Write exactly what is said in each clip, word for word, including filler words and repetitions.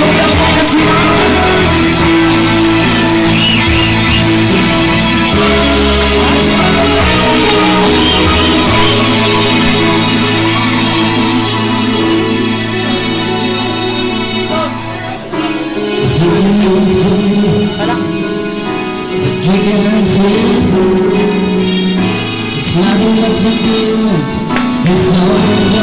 It's not what you give, it's all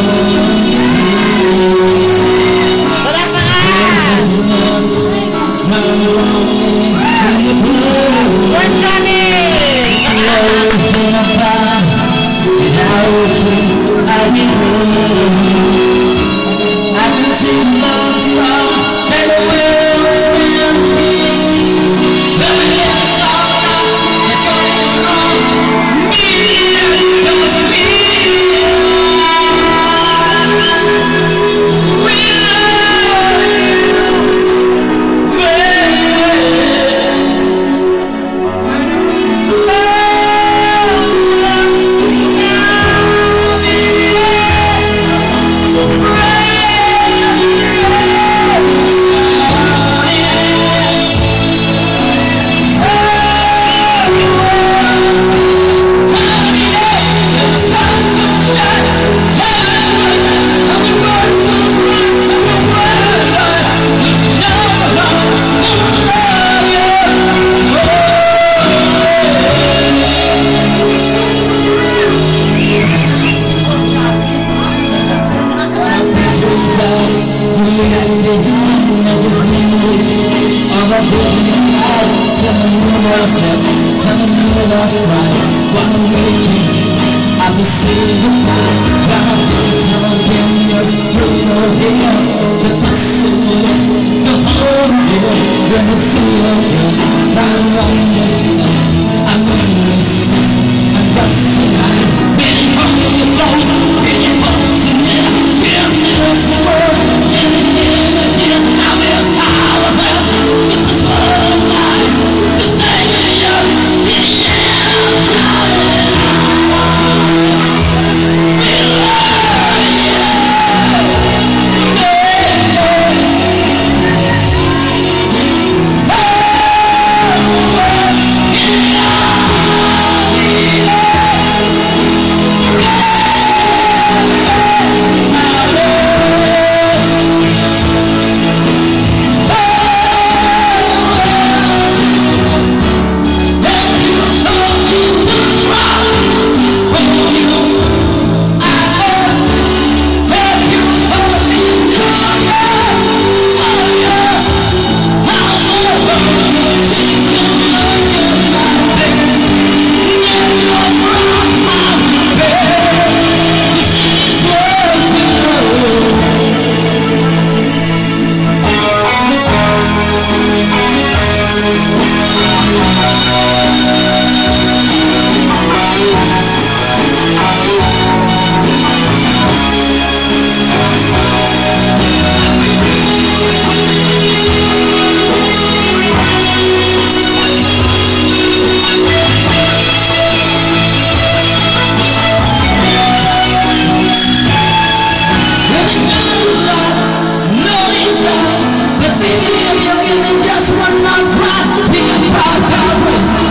to see you now, down in your through your hair, the dust of the lips, the whole year, when I see your face, round round your skin, I'm on your sticks, I'm just a line, getting home with your blows, getting home to me, yes, yes, the world, getting in again, I miss how I was there, this is what I'm like, to say it, yeah, yeah, yeah, just one more cry, pick up our progress.